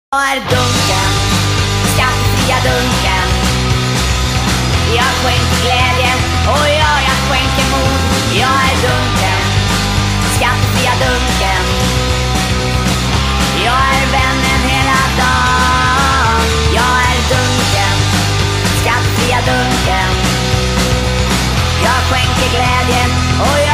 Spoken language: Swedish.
Jag är Dunken, skattefria Dunken. Jag skänker glädje och jag skänker mod. Jag är Dunken, skattefria Dunken. Jag är vännen hela dagen. Jag är Dunken, skattefria Dunken. Jag skänker glädje och